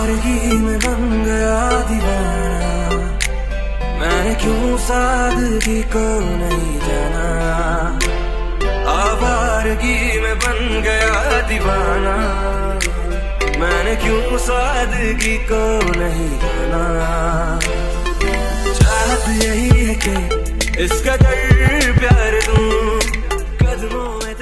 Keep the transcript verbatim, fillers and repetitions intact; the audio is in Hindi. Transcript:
आवारगी में बन गया दीवाना, मैंने क्यों सादगी को नहीं जाना। आवारगी में बन गया दीवाना, मैंने क्यों सादगी को नहीं जाना। चाहत यही है कि इस कदर प्यार दूं, कदमों में